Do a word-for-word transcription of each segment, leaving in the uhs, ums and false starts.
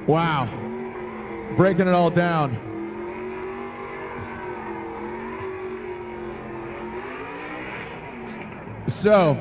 Wow. Breaking it all down. So,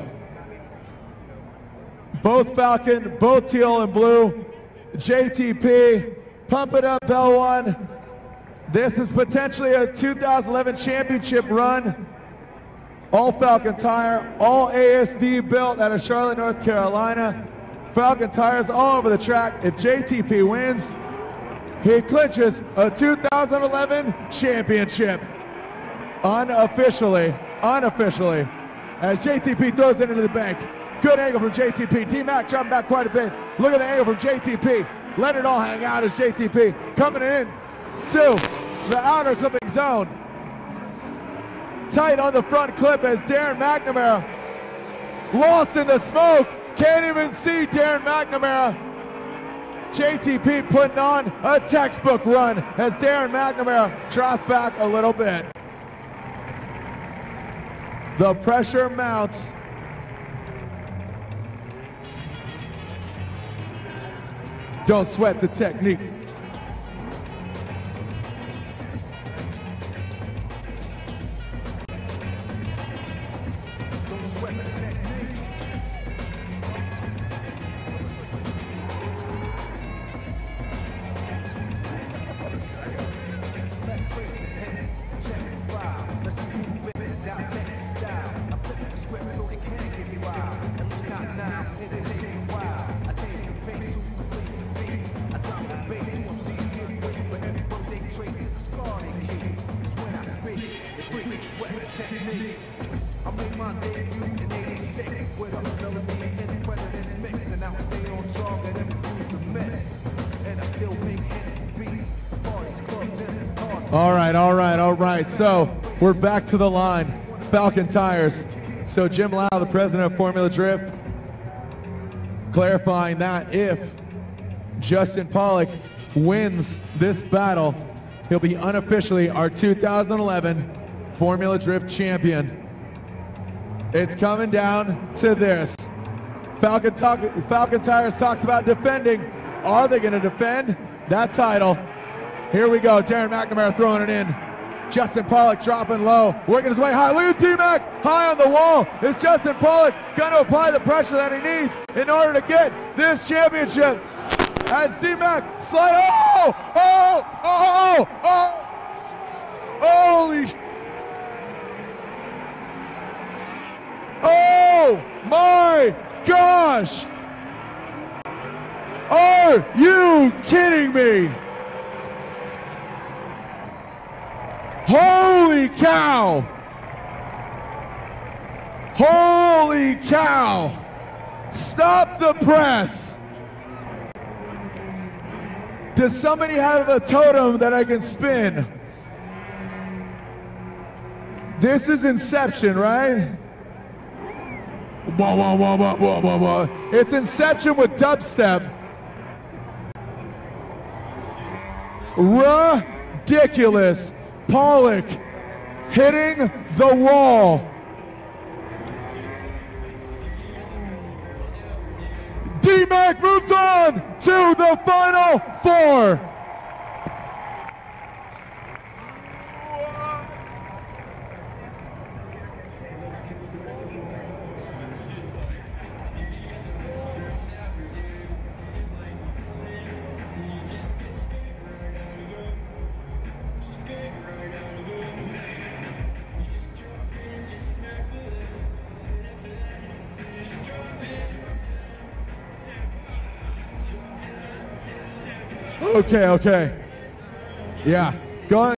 both Falcon, both teal and blue, J T P, pump it up, Bell One. This is potentially a two thousand eleven championship run. All Falcon tire, all A S D built out of Charlotte, North Carolina. Falcon tires all over the track. If J T P wins, he clinches a two thousand eleven championship. Unofficially, unofficially, as J T P throws it into the bank. Good angle from J T P. D-Mac jumping back quite a bit. Look at the angle from J T P. Let it all hang out as J T P coming in to the outer clipping zone. Tight on the front clip as Darren McNamara lost in the smoke. Can't even see Darren McNamara. J T P putting on a textbook run as Darren McNamara drops back a little bit. The pressure mounts. Don't sweat the technique. Don't sweat the technique. Let's trace the head, check the file. Let's see who whip it down, take the style. I flip the script so it can get me wild. At least not now, it'll take me a while. I change the pace to complete the beat. I drop the bass to them, see get wait for every birthday trace. It's a scar they keep. It's when I speak, it brings sweat the technique. I made my debut in eighty-six with a melody in the president's mix, and now I stay on target and refuse to miss. And I still make hits, beats, parties, clubs, and cars. All right, all right, all right. So we're back to the line. Falcon tires. So Jim Lau, the president of Formula Drift, clarifying that if Justin Pawlak wins this battle, he'll be unofficially our two thousand eleven Formula Drift champion. It's coming down to this. Falcon, talk, Falcon Tires talks about defending. Are they going to defend that title? Here we go. Darren McNamara throwing it in. Justin Pawlak dropping low, working his way high. Look at D-Mac high on the wall. Is Justin Pawlak going to apply the pressure that he needs in order to get this championship? As D-Mac slide. Oh! Oh! Oh! Oh! Holy! Oh my gosh! Are you kidding me? Holy cow! Holy cow! Stop the press! Does somebody have a totem that I can spin? This is Inception, right? Wah, wah, wah, wah, wah, wah, wah. It's Inception with dubstep. Ridiculous. Pawlak hitting the wall. D-Mac moves on to the final four. Okay, okay. Yeah, go on.